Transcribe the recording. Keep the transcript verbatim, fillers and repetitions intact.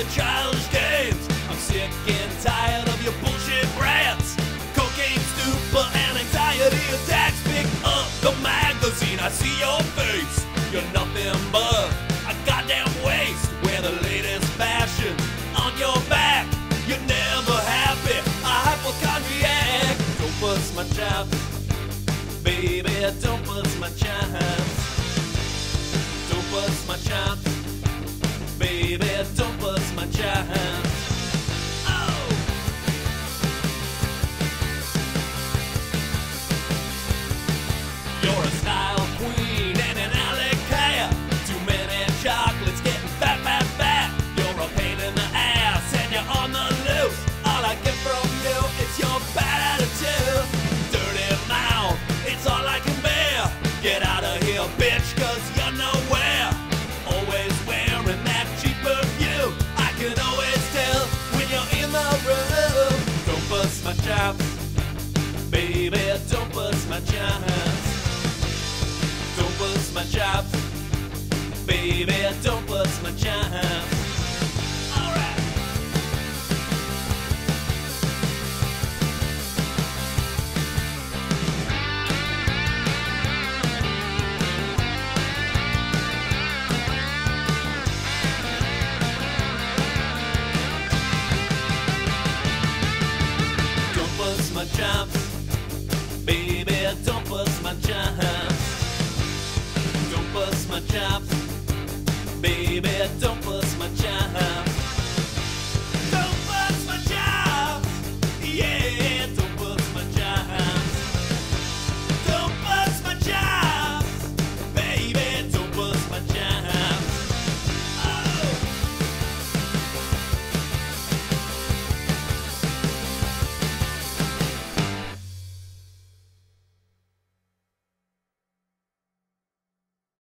your childish games. I'm sick and tired of your bullshit rants. Cocaine stupor and anxiety attacks. Pick up the magazine, I see your face. You're nothing but a goddamn waste. Wear the latest fashion on your back. You're never happy, a hypochondriac. Don't bust my chops, baby, don't bust my chops. Don't bust my chops, baby, don't bust my chops. Oh! You're a style queen and an alley cat. Too many chocolates getting fat, fat, fat. You're a pain in the ass and you're on the loose. All I get from you is your bad attitude. Dirty mouth, it's all I can bear. Get out of here, bitch, cause you're nowhere. Always wearing that cheap perfume. I can always tell when you're in the room. Don't bust my chops, baby, don't bust my chops. Don't bust my chops, baby, don't bust my chops. Alright. Don't bust my chops, baby, don't bust my chops. Don't bust my chops, baby, don't bust